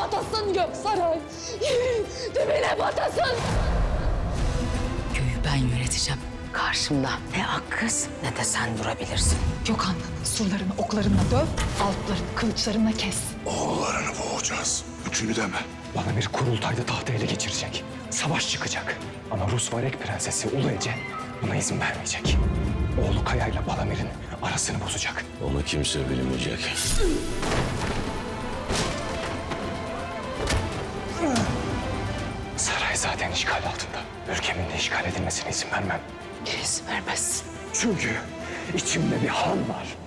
batasın Göksaray. Dibine batasın. Köyü ben yöneteceğim. Karşımda ne Akkız ne de sen durabilirsin. Gökhan'ın surlarını oklarınla döv, altlarını kılıçlarınla kes. Oğullarını boğacağız. Üçünü deme. Balamir kurultayda tahtı ele geçirecek. Savaş çıkacak. Ama Rus Varek Prensesi Ulu Ece buna izin vermeyecek. Oğlu Kaya ile Balamir'in arasını bozacak. Onu kimse bilmeyecek. Saray zaten işgal altında. Ülkemin de işgal edilmesine izin vermem. İzin vermezsin. Çünkü içimde bir han var.